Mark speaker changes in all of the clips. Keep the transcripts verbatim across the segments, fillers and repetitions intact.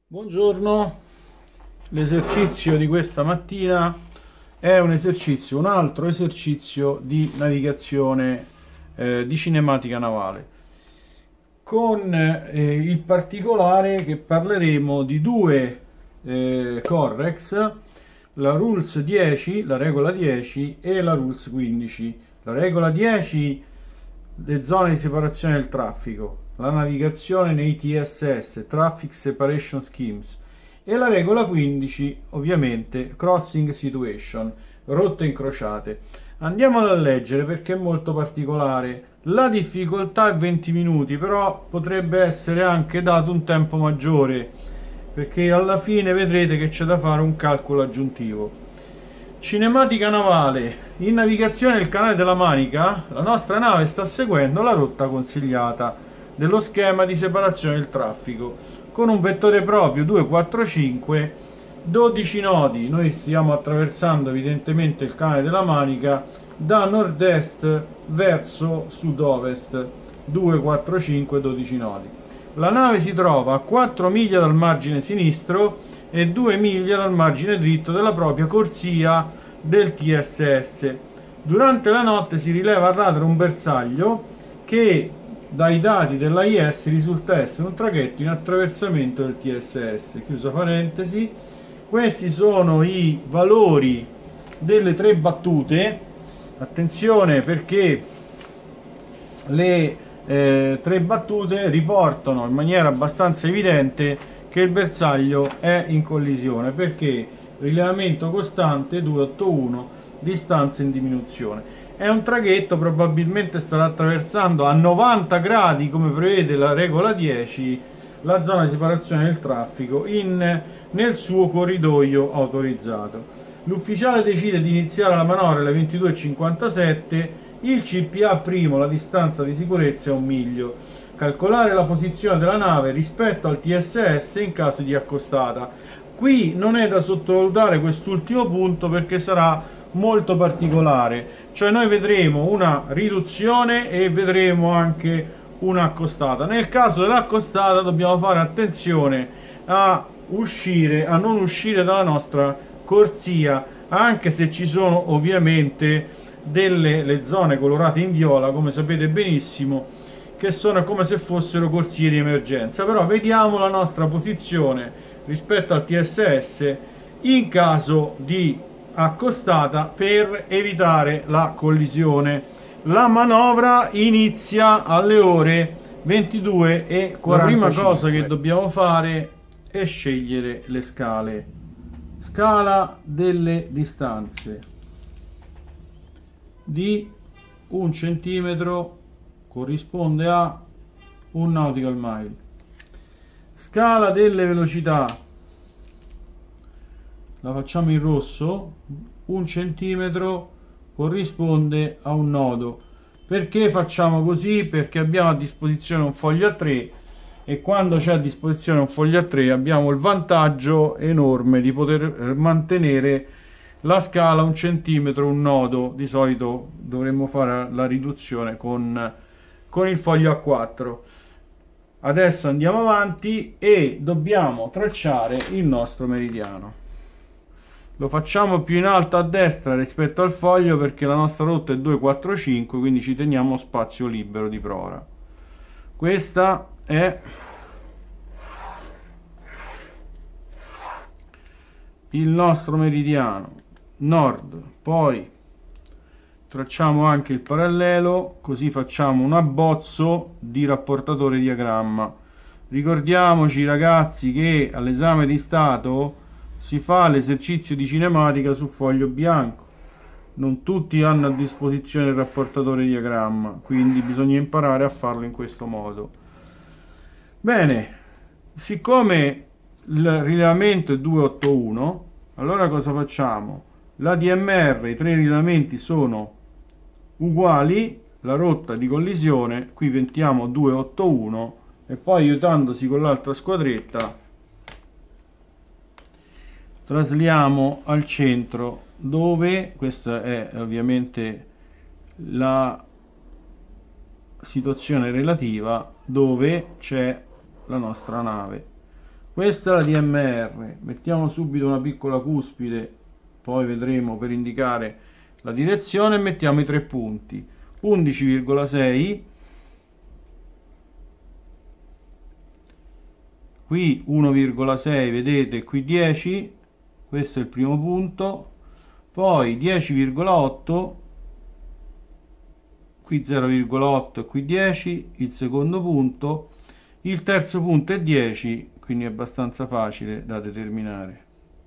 Speaker 1: Buongiorno, l'esercizio di questa mattina è un esercizio, un altro esercizio di navigazione eh, di cinematica navale, con eh, il particolare che parleremo di due eh, Correx, la Rules dieci, la regola dieci e la Rules quindici. La regola dieci, le zone di separazione del traffico, la navigazione nei T S S, Traffic Separation Schemes, e la regola quindici, ovviamente, Crossing Situation, rotte incrociate. Andiamolo a leggere perché è molto particolare. La difficoltà è venti minuti, però potrebbe essere anche dato un tempo maggiore, perché alla fine vedrete che c'è da fare un calcolo aggiuntivo. Cinematica navale. In navigazione nel canale della Manica, la nostra nave sta seguendo la rotta consigliata dello schema di separazione del traffico con un vettore proprio due quattro cinque, dodici nodi. Noi stiamo attraversando evidentemente il canale della Manica da nord-est verso sud-ovest, due quattro cinque, dodici nodi. La nave si trova a quattro miglia dal margine sinistro e due miglia dal margine dritto della propria corsia del T S S. Durante la notte si rileva al radar un bersaglio che dai dati dell'A I S risulta essere un traghetto in attraversamento del T S S. Chiusa parentesi. Questi sono i valori delle tre battute. Attenzione, perché le eh, tre battute riportano in maniera abbastanza evidente che il bersaglio è in collisione, perché rilevamento costante duecentoottantuno, distanza in diminuzione. È un traghetto, probabilmente starà attraversando a novanta gradi, come prevede la regola dieci, la zona di separazione del traffico in, nel suo corridoio autorizzato. L'ufficiale decide di iniziare la manovra alle ventidue e cinquantasette. Il C P A primo, la distanza di sicurezza è un miglio. Calcolare la posizione della nave rispetto al T S S in caso di accostata. Qui non è da sottovalutare quest'ultimo punto perché sarà molto particolare, cioè noi vedremo una riduzione e vedremo anche un'accostata. Nel caso dell'accostata dobbiamo fare attenzione a uscire, a non uscire dalla nostra corsia, anche se ci sono ovviamente delle le zone colorate in viola, come sapete benissimo, che sono come se fossero corsie di emergenza. Però vediamo la nostra posizione rispetto al T S S in caso di accostata per evitare la collisione. La manovra inizia alle ore ventidue e quarantacinque. La prima cosa che dobbiamo fare è scegliere le scale. Scala delle distanze di un centimetro corrisponde a un nautical mile. Scala delle velocità, la facciamo in rosso, un centimetro corrisponde a un nodo. Perché facciamo così? Perché abbiamo a disposizione un foglio a tre, e quando c'è a disposizione un foglio a tre abbiamo il vantaggio enorme di poter mantenere la scala un centimetro, un nodo. Di solito dovremmo fare la riduzione con, con il foglio a quattro. Adesso andiamo avanti e dobbiamo tracciare il nostro meridiano. Lo facciamo più in alto a destra rispetto al foglio perché la nostra rotta è due quattro cinque, quindi ci teniamo spazio libero di prora. Questa è il nostro meridiano nord. Poi tracciamo anche il parallelo, così facciamo un abbozzo di rapportatore diagramma. Ricordiamoci, ragazzi, che all'esame di Stato si fa l'esercizio di cinematica su foglio bianco. Non tutti hanno a disposizione il rapportatore diagramma, quindi bisogna imparare a farlo in questo modo. Bene, siccome il rilevamento è duecentoottantuno, allora cosa facciamo? La D M R, i tre rilevamenti sono uguali, la rotta di collisione, qui mettiamo duecentoottantuno e poi, aiutandosi con l'altra squadretta, trasliamo al centro, dove questa è ovviamente la situazione relativa, dove c'è la nostra nave. Questa è la D M R, mettiamo subito una piccola cuspide, poi vedremo per indicare la direzione, e mettiamo i tre punti, undici virgola sei, qui uno virgola sei, vedete, qui dieci, questo è il primo punto, poi dieci virgola otto, qui zero virgola otto e qui dieci, il secondo punto, il terzo punto è dieci, quindi è abbastanza facile da determinare.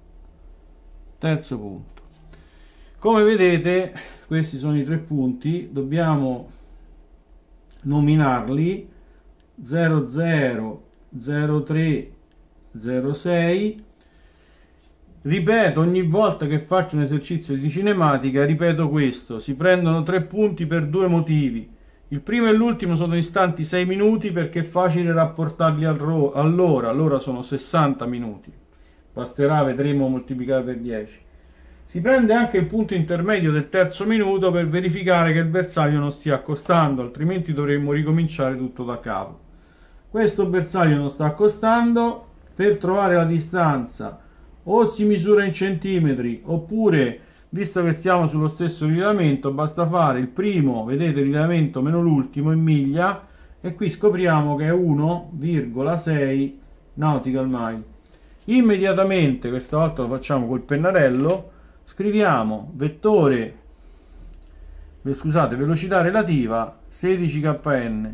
Speaker 1: Terzo punto. Come vedete, questi sono i tre punti, dobbiamo nominarli zero zero, zero tre, zero sei. Ripeto, ogni volta che faccio un esercizio di cinematica, ripeto questo: si prendono tre punti per due motivi. Il primo e l'ultimo sono istanti sei minuti, perché è facile rapportarli all'ora, l'ora sono sessanta minuti, basterà, vedremo, moltiplicare per dieci. Si prende anche il punto intermedio del terzo minuto per verificare che il bersaglio non stia accostando, altrimenti dovremmo ricominciare tutto da capo. Questo bersaglio non sta accostando, per trovare la distanza o si misura in centimetri, oppure, visto che stiamo sullo stesso rilevamento, basta fare il primo, vedete, rilevamento meno l'ultimo in miglia, e qui scopriamo che è uno virgola sei nautical mile. Immediatamente, questa volta lo facciamo col pennarello, scriviamo vettore, scusate, velocità relativa sedici K N.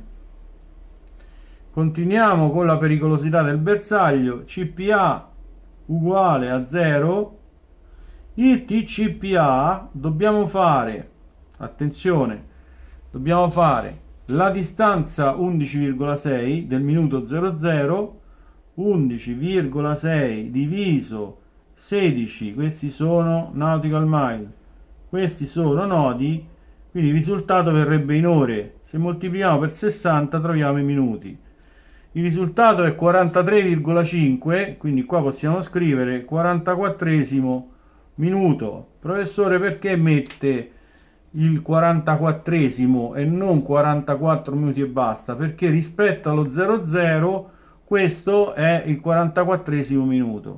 Speaker 1: Continuiamo con la pericolosità del bersaglio, C P A uguale a zero. Il T C P A dobbiamo fare, attenzione, dobbiamo fare la distanza undici virgola sei del minuto zero zero, undici virgola sei diviso sedici, questi sono nautical mile, questi sono nodi, quindi il risultato verrebbe in ore. Se moltiplichiamo per sessanta troviamo i minuti. Il risultato è quarantatré virgola cinque, quindi qua possiamo scrivere quarantaquattresimo minuto. Professore, perché mette il quarantaquattresimo e non quarantaquattro minuti e basta? Perché rispetto allo zero zero questo è il quarantaquattresimo minuto,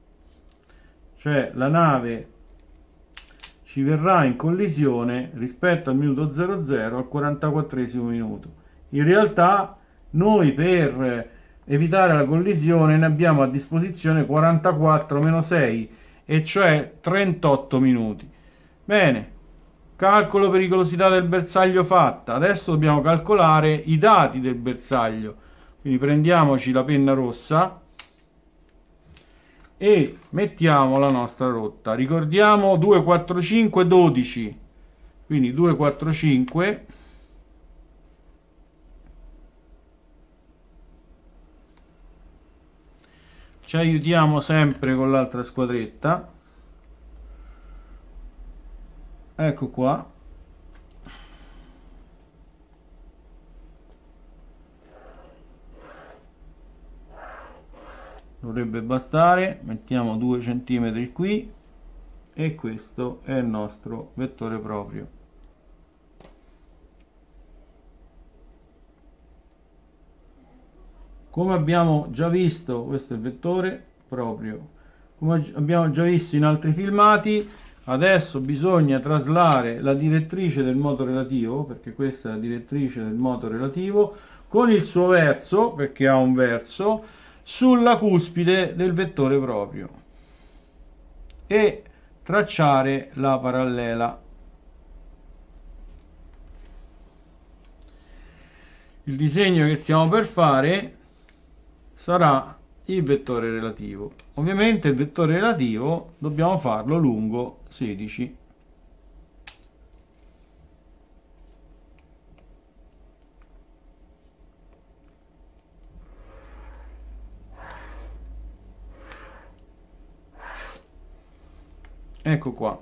Speaker 1: cioè la nave ci verrà in collisione rispetto al minuto zero zero al quarantaquattresimo minuto. In realtà noi, per evitare la collisione, ne abbiamo a disposizione quarantaquattro meno sei, e cioè trentotto minuti. Bene, calcolo pericolosità del bersaglio fatta. Adesso dobbiamo calcolare i dati del bersaglio, quindi prendiamoci la penna rossa e mettiamo la nostra rotta. Ricordiamo due, quattro, cinque, dodici, quindi due, quattro, cinque, ci aiutiamo sempre con l'altra squadretta, ecco qua, dovrebbe bastare. Mettiamo due centimetri qui e questo è il nostro vettore proprio. Come abbiamo già visto, questo è il vettore proprio, come abbiamo già visto in altri filmati. Adesso bisogna traslare la direttrice del moto relativo, perché questa è la direttrice del moto relativo, con il suo verso, perché ha un verso, sulla cuspide del vettore proprio, e tracciare la parallela. Il disegno che stiamo per fare sarà il vettore relativo. Ovviamente il vettore relativo dobbiamo farlo lungo sedici. Ecco qua,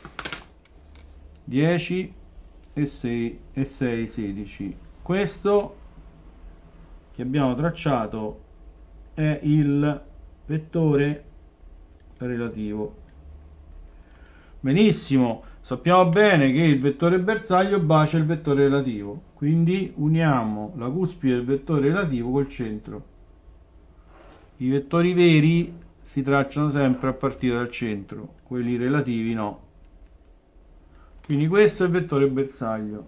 Speaker 1: dieci e sei e sei, sedici. Questo che abbiamo tracciato è il vettore relativo. Benissimo, sappiamo bene che il vettore bersaglio bacia il vettore relativo, quindi uniamo la cuspide del vettore relativo col centro. i vettori veri si tracciano sempre a partire dal centro, quelli relativi no. Quindi questo è il vettore bersaglio.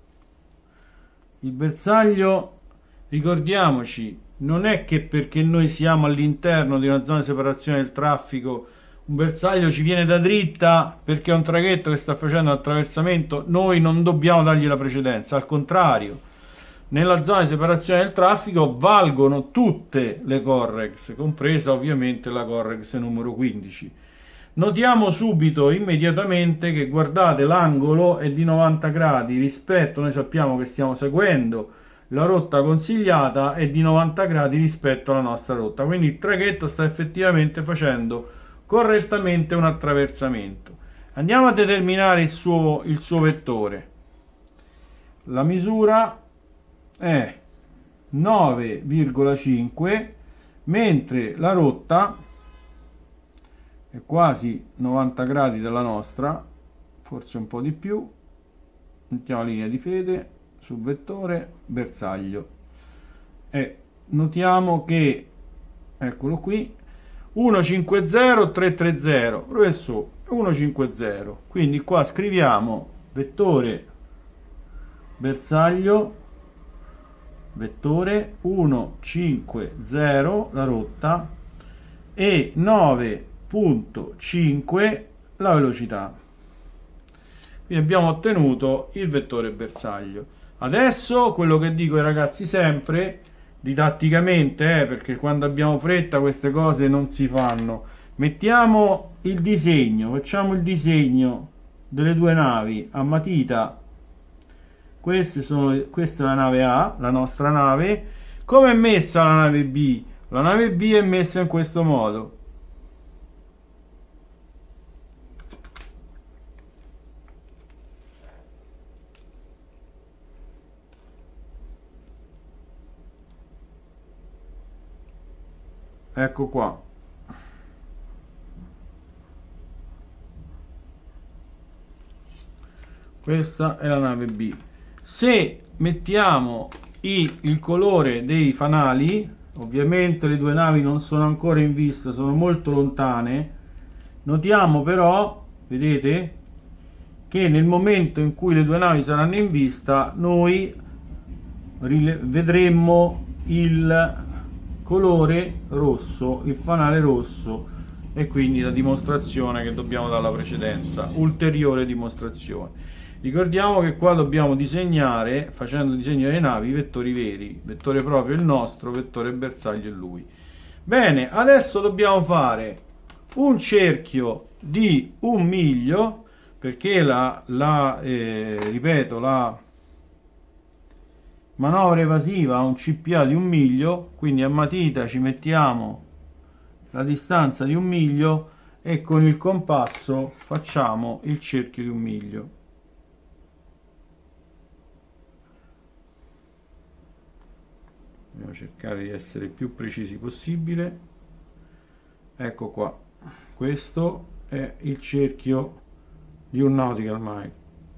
Speaker 1: Il bersaglio, ricordiamoci, non è che perché noi siamo all'interno di una zona di separazione del traffico un bersaglio ci viene da dritta perché è un traghetto che sta facendo attraversamento, noi non dobbiamo dargli la precedenza, al contrario, nella zona di separazione del traffico valgono tutte le Correx, compresa ovviamente la Correx numero quindici. Notiamo subito, immediatamente, che guardate, l'angolo è di novanta gradi rispetto, noi sappiamo che stiamo seguendo la rotta consigliata, è di novanta gradi rispetto alla nostra rotta, quindi il traghetto sta effettivamente facendo correttamente un attraversamento. Andiamo a determinare il suo, il suo vettore. La misura è nove virgola cinque, mentre la rotta è quasi novanta gradi dalla nostra, forse un po' di più. Mettiamo la linea di fede sul vettore bersaglio e notiamo che, eccolo qui, centocinquanta trecentotrenta, professore, centocinquanta, quindi qua scriviamo vettore bersaglio, vettore centocinquanta la rotta e nove virgola cinque la velocità. Quindi abbiamo ottenuto il vettore bersaglio. Adesso quello che dico ai ragazzi sempre didatticamente, eh, perché quando abbiamo fretta queste cose non si fanno, mettiamo il disegno, facciamo il disegno delle due navi a matita. Queste sono, questa è la nave A, la nostra nave. Come è messa la nave B? La nave B è messa in questo modo. Ecco qua. Questa è la nave B. Se mettiamo i, il colore dei fanali, ovviamente le due navi non sono ancora in vista, sono molto lontane. Notiamo però, vedete, che nel momento in cui le due navi saranno in vista, noi vedremo il colore rosso, il fanale rosso, e quindi la dimostrazione che dobbiamo dare la precedenza, ulteriore dimostrazione. Ricordiamo che qua dobbiamo disegnare, facendo il disegno delle navi, i vettori veri, vettore proprio il nostro, vettore bersaglio è lui. Bene, adesso dobbiamo fare un cerchio di un miglio, perché la, la eh, ripeto, la manovra evasiva ha un C P A di un miglio, quindi a matita ci mettiamo la distanza di un miglio e con il compasso facciamo il cerchio di un miglio. Dobbiamo cercare di essere il più precisi possibile. Ecco qua, questo è il cerchio di un nautical mile.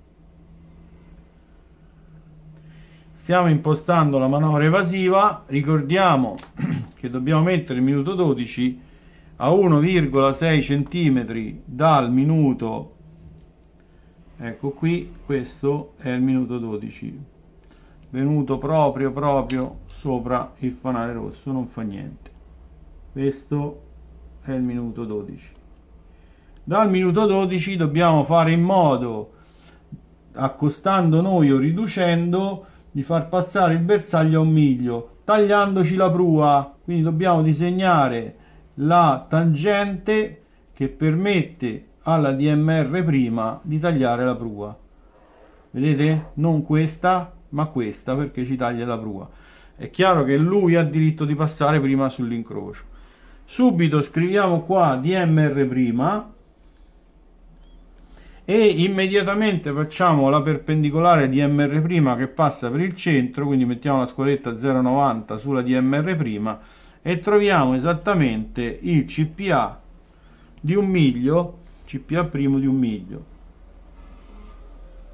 Speaker 1: Stiamo impostando la manovra evasiva, ricordiamo che dobbiamo mettere il minuto dodici a uno virgola sei centimetri dal minuto, ecco qui, questo è il minuto dodici, venuto proprio proprio sopra il fanale rosso, non fa niente. Questo è il minuto dodici. Dal minuto dodici dobbiamo fare in modo, accostando noi o riducendo, di far passare il bersaglio a un miglio, tagliandoci la prua. Quindi dobbiamo disegnare la tangente che permette alla D M R prima di tagliare la prua. Vedete? Non questa, ma questa, perché ci taglia la prua. È chiaro che lui ha diritto di passare prima sull'incrocio. Subito scriviamo qua D M R prima e immediatamente facciamo la perpendicolare D M R prima che passa per il centro, quindi mettiamo la scoretta zero virgola novanta sulla D M R prima e troviamo esattamente il C P A di un miglio, C P A primo di un miglio.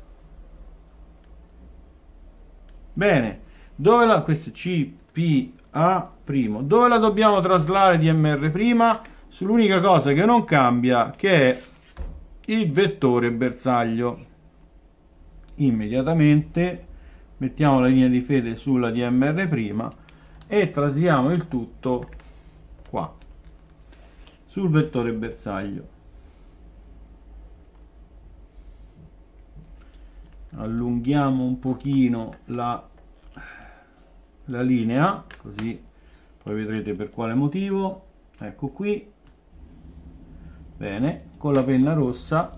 Speaker 1: Bene, dove la, questo C P A'. Dove la dobbiamo traslare D M R'? Sull'unica cosa che non cambia, che è il vettore bersaglio. Immediatamente mettiamo la linea di fede sulla D M R' e trasliamo il tutto qua sul vettore bersaglio. Allunghiamo un pochino la, la linea, così poi vedrete per quale motivo. Ecco qui. Bene, con la penna rossa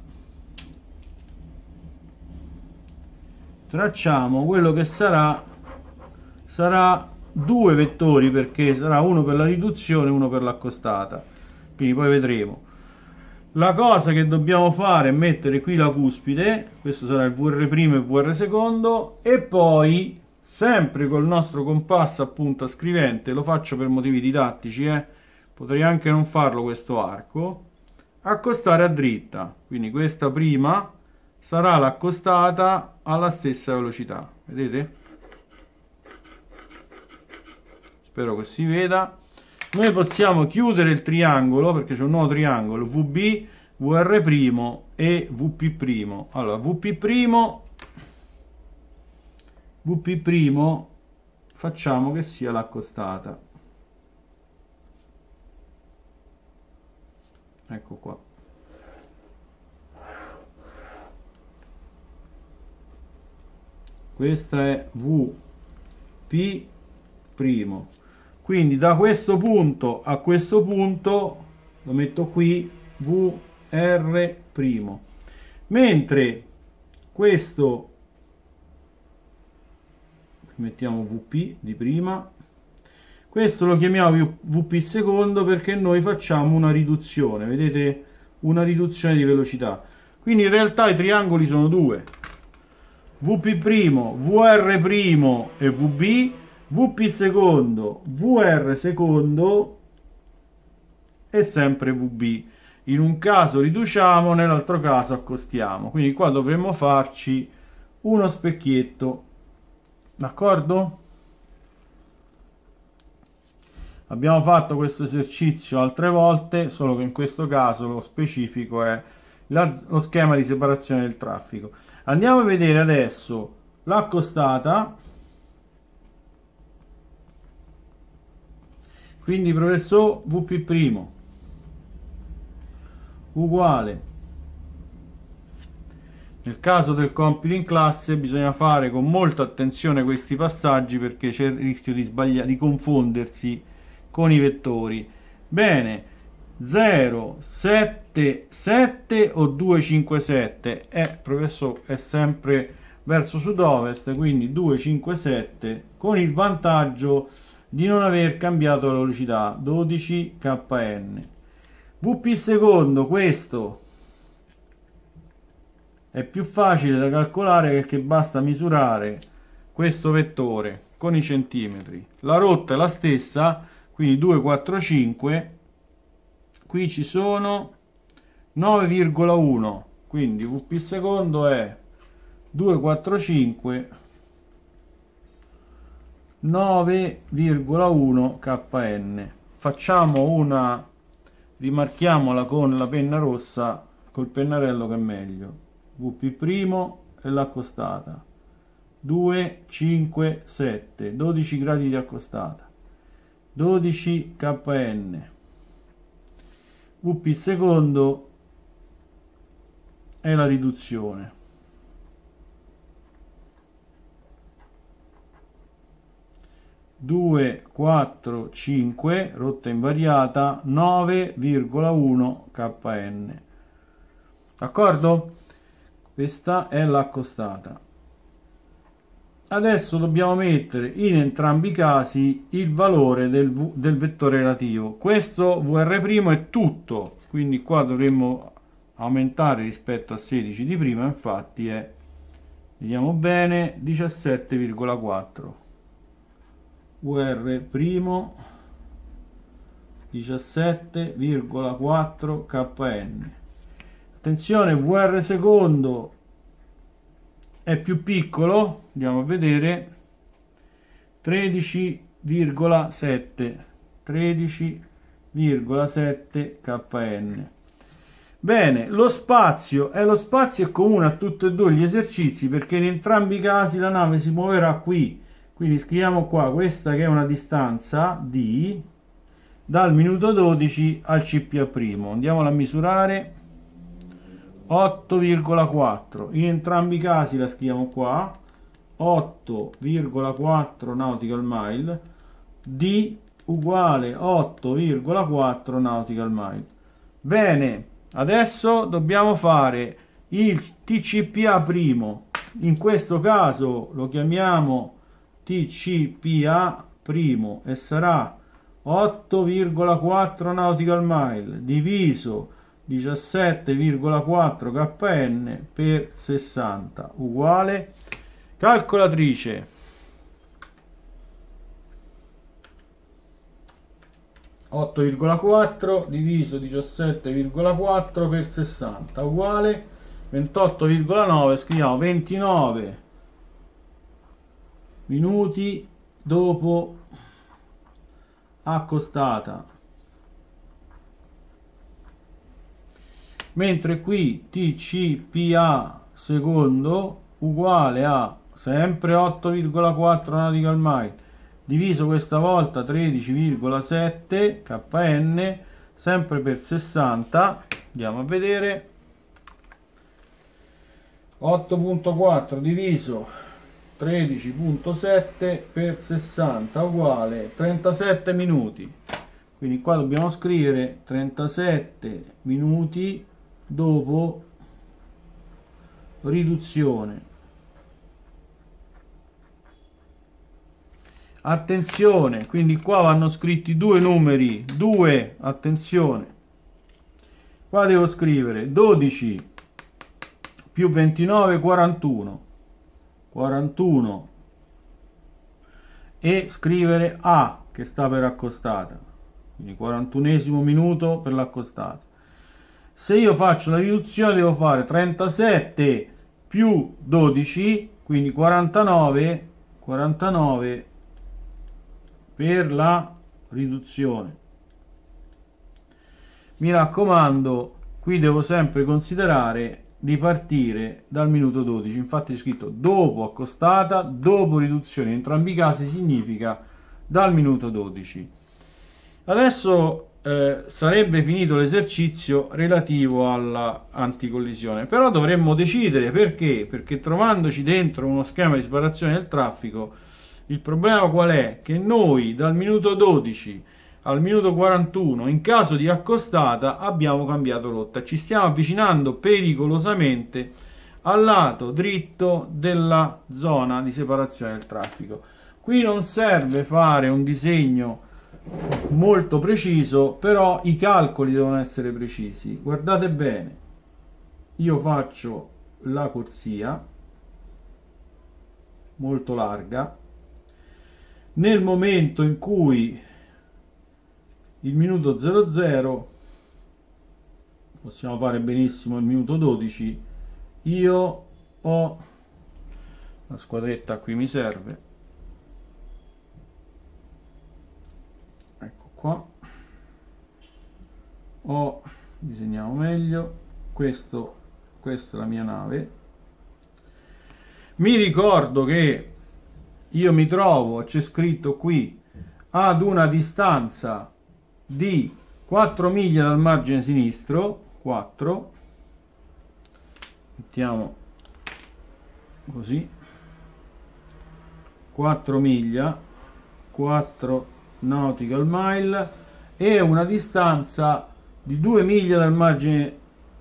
Speaker 1: tracciamo quello che sarà sarà due vettori, perché sarà uno per la riduzione e uno per l'accostata, quindi poi vedremo. La cosa che dobbiamo fare è mettere qui la cuspide, questo sarà il V R' e V R secondo, e poi sempre col nostro compasso a punta scrivente, lo faccio per motivi didattici, eh? Potrei anche non farlo questo arco, accostare a dritta, quindi questa prima sarà l'accostata alla stessa velocità, vedete? Spero che si veda. Noi possiamo chiudere il triangolo, perché c'è un nuovo triangolo, V B, V R' e V P'. Allora, V P', V P' facciamo che sia l'accostata. Ecco qua. Questa è V P'. Quindi da questo punto a questo punto lo metto qui, V R', mentre questo mettiamo V P di prima, questo lo chiamiamo V P secondo perché noi facciamo una riduzione, vedete, una riduzione di velocità. Quindi in realtà i triangoli sono due, V P', V R' e V B, V P secondo, V R secondo e sempre V B. In un caso riduciamo, nell'altro caso accostiamo. Quindi qua dovremmo farci uno specchietto, d'accordo? Abbiamo fatto questo esercizio altre volte, solo che in questo caso lo specifico è la, lo schema di separazione del traffico. Andiamo a vedere adesso l'accostata. Quindi professor V P' uguale, nel caso del compito in classe bisogna fare con molta attenzione questi passaggi perché c'è il rischio di sbagliare, di confondersi con i vettori. Bene, zero sette sette o due cinque sette? Eh, professor, è sempre verso sud-ovest, quindi due cinque sette, con il vantaggio di non aver cambiato la velocità, dodici K N. V P secondo, questo è più facile da calcolare perché basta misurare questo vettore con i centimetri. La rotta è la stessa, quindi due quattro cinque, qui ci sono nove virgola uno, quindi V P secondo è due quattro cinque, nove virgola uno K N. Facciamo una, rimarchiamola con la penna rossa, col pennarello che è meglio. V P' e l'accostata, due cinque sette, dodici gradi di accostata, dodici K N. V P secondo è la riduzione, due quattro cinque, rotta invariata, nove virgola uno K N. D'accordo? Questa è l'accostata. Adesso dobbiamo mettere in entrambi i casi il valore del, v, del vettore relativo. Questo V R' è tutto, quindi qua dovremmo aumentare rispetto a sedici di prima, infatti è, vediamo bene, diciassette virgola quattro. V R' diciassette virgola quattro K N. Attenzione, V R secondo è più piccolo, andiamo a vedere, tredici virgola sette, tredici virgola sette kN. Bene, lo spazio è lo spazio è comune a tutti e due gli esercizi, perché in entrambi i casi la nave si muoverà qui. Quindi scriviamo qua questa che è una distanza d dal minuto dodici al C P A'. Andiamola a misurare. otto virgola quattro. In entrambi i casi la scriviamo qua. otto virgola quattro nautical mile. D uguale otto virgola quattro nautical mile. Bene. Adesso dobbiamo fare il T C P A', in questo caso lo chiamiamo T C P A' e sarà otto virgola quattro nautical mile diviso diciassette virgola quattro kN per sessanta uguale, calcolatrice, otto virgola quattro diviso diciassette virgola quattro per sessanta uguale ventotto virgola nove. Scriviamo ventinove minuti dopo accostata, mentre qui T C P A secondo uguale a sempre otto virgola quattro nautical mile diviso questa volta tredici virgola sette kN sempre per sessanta. Andiamo a vedere. otto virgola quattro diviso tredici virgola sette per sessanta uguale trentasette minuti. Quindi qua dobbiamo scrivere trentasette minuti dopo riduzione. Attenzione, quindi qua vanno scritti due numeri, due, attenzione, qua devo scrivere dodici più ventinove, quarantuno, quarantuno e scrivere A che sta per accostata, quindi quarantunesimo minuto per l'accostata. Se io faccio la riduzione devo fare trentasette più dodici, quindi quarantanove, quarantanove per la riduzione. Mi raccomando, qui devo sempre considerare di partire dal minuto dodici, infatti è scritto dopo accostata, dopo riduzione, in entrambi i casi significa dal minuto dodici. Adesso eh, sarebbe finito l'esercizio relativo alla anticollisione, però dovremmo decidere perché, perché trovandoci dentro uno schema di separazione del traffico, il problema qual è? Che noi dal minuto dodici al minuto quarantuno in caso di accostata abbiamo cambiato rotta, ci stiamo avvicinando pericolosamente al lato dritto della zona di separazione del traffico. Qui non serve fare un disegno molto preciso, però i calcoli devono essere precisi. Guardate bene, io faccio la corsia molto larga. Nel momento in cui il minuto zero zero, possiamo fare benissimo il minuto dodici, io ho la squadretta, qui mi serve, ecco qua, ho, disegniamo meglio, questo, questa è la mia nave, mi ricordo che io mi trovo, c'è scritto qui, ad una distanza di quattro miglia dal margine sinistro, quattro, mettiamo così, quattro miglia, quattro nautical mile, e una distanza di due miglia dal margine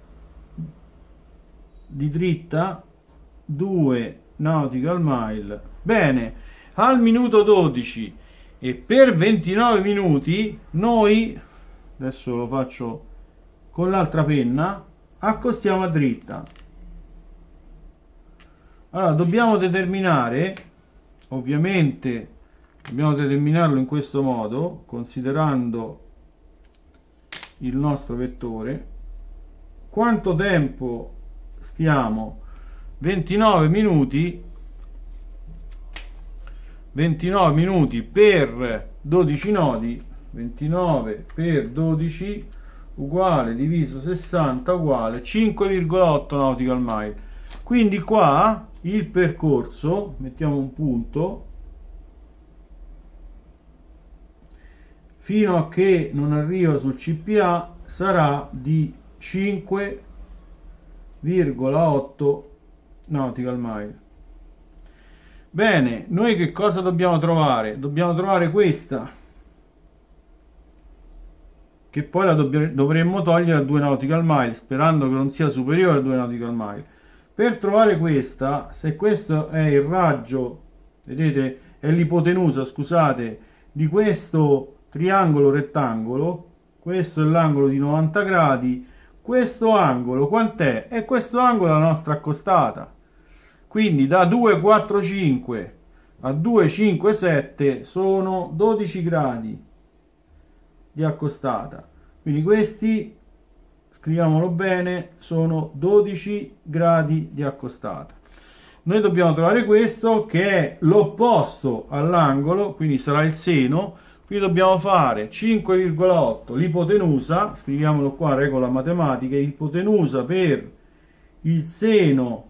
Speaker 1: di dritta, due nautical mile. Bene, al minuto dodici e per ventinove minuti noi, adesso lo faccio con l'altra penna, accostiamo a dritta. Allora dobbiamo determinare, ovviamente dobbiamo determinarlo in questo modo, considerando il nostro vettore, quanto tempo stiamo, ventinove minuti ventinove minuti per dodici nodi, ventinove per dodici uguale diviso sessanta uguale cinque virgola otto nautical mile. Quindi qua il percorso, mettiamo un punto, fino a che non arriva sul C P A sarà di cinque virgola otto nautical mile. Bene, noi che cosa dobbiamo trovare? Dobbiamo trovare questa, che poi la dovremmo togliere a due nautical mile, sperando che non sia superiore a due nautical mile. Per trovare questa, se questo è il raggio, vedete, è l'ipotenusa, scusate, di questo triangolo rettangolo, questo è l'angolo di novanta gradi, questo angolo quant'è? E questo angolo è la nostra accostata. Quindi da due virgola quattro cinque a due virgola cinque sette sono dodici gradi di accostata. Quindi questi, scriviamolo bene, sono dodici gradi di accostata. Noi dobbiamo trovare questo, che è l'opposto all'angolo, quindi sarà il seno. Quindi dobbiamo fare cinque virgola otto, l'ipotenusa, scriviamolo qua, regola matematica, ipotenusa per il seno,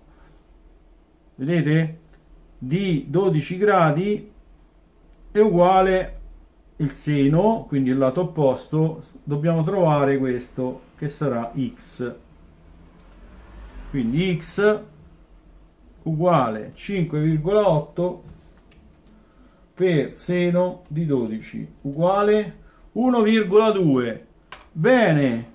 Speaker 1: vedete, di dodici gradi è uguale il seno, quindi il lato opposto, dobbiamo trovare questo che sarà x. Quindi x uguale cinque virgola otto per seno di dodici uguale uno virgola due. Bene,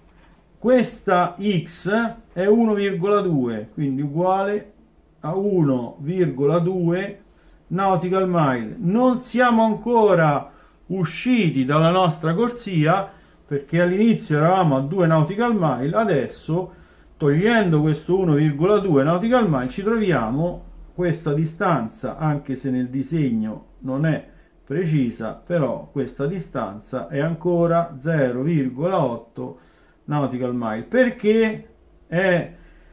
Speaker 1: questa x è uno virgola due, quindi uguale a uno virgola due nautical mile. Non siamo ancora usciti dalla nostra corsia, perché all'inizio eravamo a due nautical mile, adesso togliendo questo uno virgola due nautical mile ci troviamo questa distanza, anche se nel disegno non è precisa, però questa distanza è ancora zero virgola otto nautical mile. Perché è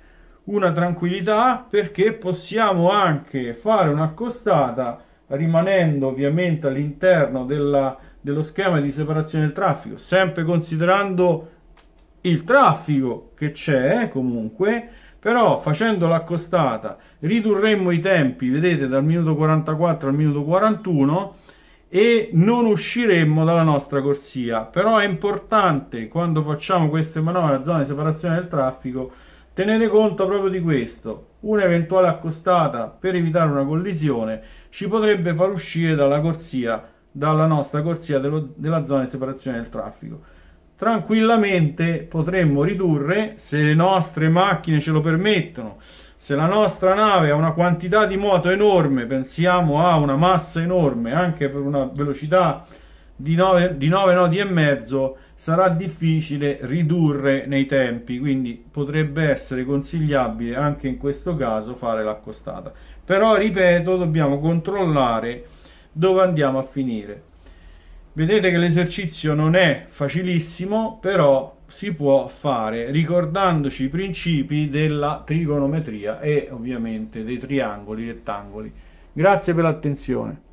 Speaker 1: una tranquillità? Perché possiamo anche fare un'accostata rimanendo ovviamente all'interno della, dello schema di separazione del traffico, sempre considerando il traffico che c'è comunque, però facendo l'accostata ridurremmo i tempi, vedete, dal minuto quarantaquattro al minuto quarantuno, e non usciremmo dalla nostra corsia. Però è importante, quando facciamo queste manovre a zona di separazione del traffico, tenere conto proprio di questo. Un'eventuale accostata per evitare una collisione ci potrebbe far uscire dalla corsia, dalla nostra corsia dello, della zona di separazione del traffico. Tranquillamente potremmo ridurre, se le nostre macchine ce lo permettono, se la nostra nave ha una quantità di moto enorme, pensiamo a una massa enorme, anche per una velocità di nove, di nove nodi e mezzo, sarà difficile ridurre nei tempi, quindi potrebbe essere consigliabile anche in questo caso fare l'accostata. Però, ripeto, dobbiamo controllare dove andiamo a finire. Vedete che l'esercizio non è facilissimo, però si può fare ricordandoci i principi della trigonometria e ovviamente dei triangoli, rettangoli. Grazie per l'attenzione.